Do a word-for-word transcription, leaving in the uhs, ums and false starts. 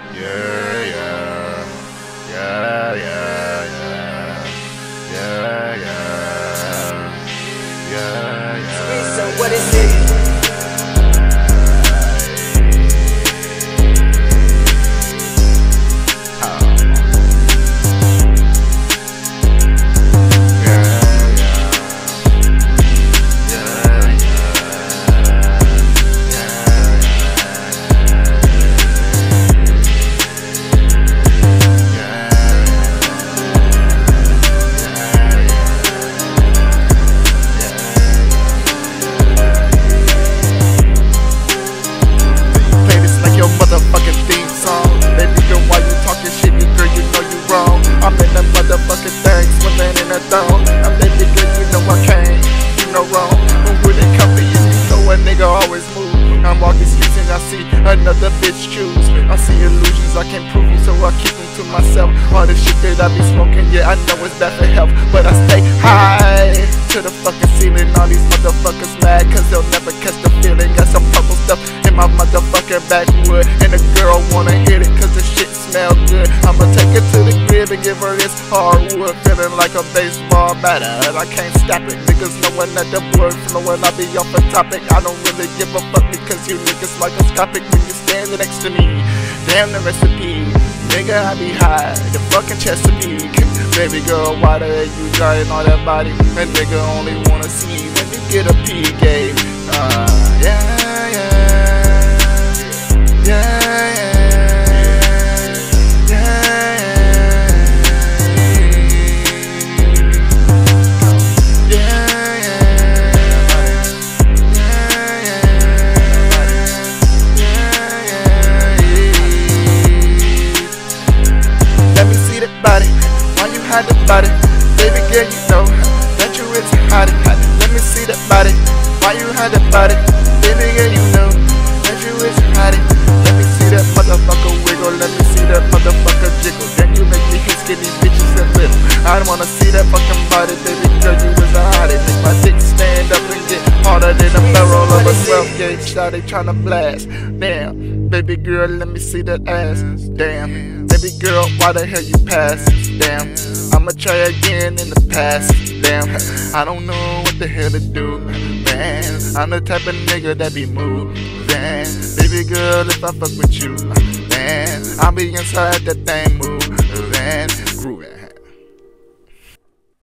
Yeah, yeah, yeah, yeah, yeah, yeah, yeah, yeah, yeah. So what is it? Motherfucking theme song. Baby girl, why you talking shit? You girl, you know you wrong. I'm in that motherfucking thing, swimming in a thong. I'm baby girl, you know I can't do no wrong. But when it come to you, you know a nigga always move. I'm walking streets and I see another bitch choose. I see illusions I can't prove you, so I keep them to myself. All the shit that I be smoking, yeah, I know it's bad for health, but I stay high to the fucking ceiling. All these motherfuckers mad cause they'll never catch the feeling. Got some purple stuff in my motherfucking backwood, and the girl wanna hit it cause the shit smell good. I'ma take it to the crib and give her this hardwood, feeling like a baseball batter, and I can't stop it. Niggas knowing that the blood flowing, I be off the topic. I don't really give a fuck because you niggas microscopic when you standing next to me. Damn the recipe, nigga, I be high, the fucking Chesapeake. Baby girl, why the hell you dying all that body? That nigga only wanna see when you get a P game. Uh, yeah, yeah, yeah, yeah. Hide the body, baby girl, you know that you is hiding. Let me see that body. Why you hide the body, baby girl, you know that you is hiding. Let me see that motherfucker wiggle. Let me see that motherfucker jiggle. Then you make me hit skinny bitches and little. I don't wanna see that fucking body, baby girl, you is a hiding. Make my dick stand up and get harder than a barrel of a twelve gauge shot. They tryna blast. Damn, baby girl, let me see that ass. Damn, baby girl, why the hell you pass? Damn, I'ma try again in the past. Damn, I don't know what the hell to do. Man, I'm the type of nigga that be moving. Baby girl, if I fuck with you, man, I'll be inside that thing moving.